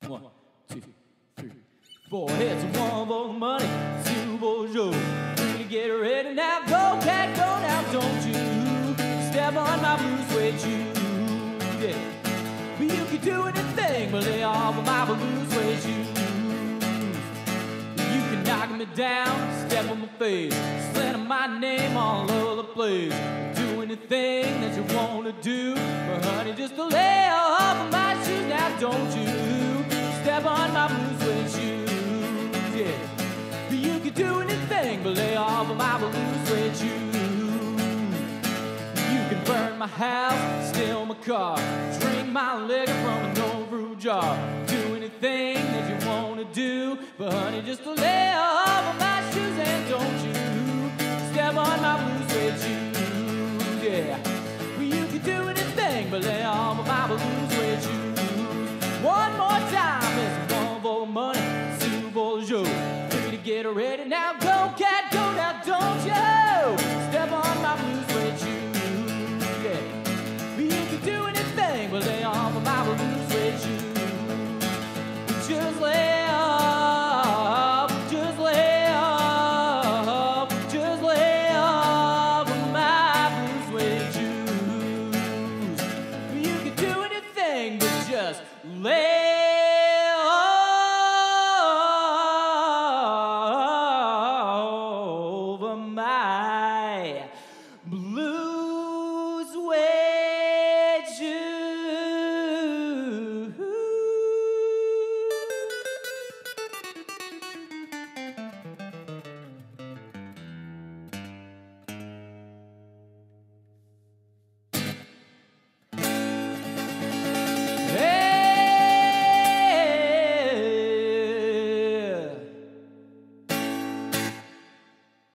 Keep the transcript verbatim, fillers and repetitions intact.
One, two, three, four. Here's one for the money, two for the show. Three to get ready now. Go, cat, go now, don't you step on my blue suede shoes. Yeah. But you can do anything but lay off of my blue suede shoes. You can knock me down, step on my face, slander my name all over the place. Do anything that you want to do, but honey, just to lay off of my shoes now, don't you step on my blue suede shoes, yeah. But you can do anything but lay off of my blue suede shoes. You can burn my house, steal my car, drink my liquor from an old brew jar. Do anything that you want to do, but honey, just to lay off of my shoes and don't you step on my blue suede shoes, yeah. Well, you can do anything but lay off of my blue suede shoes. One more time, it's one for money, two for the show. Three to get ready now, go cat, go now, don't you step on my blue suede shoes, yeah. Well, you can do anything but lay off of my blue suede shoes. Just lay off, just lay off, just lay off of my blue suede shoes. You can do anything but just lay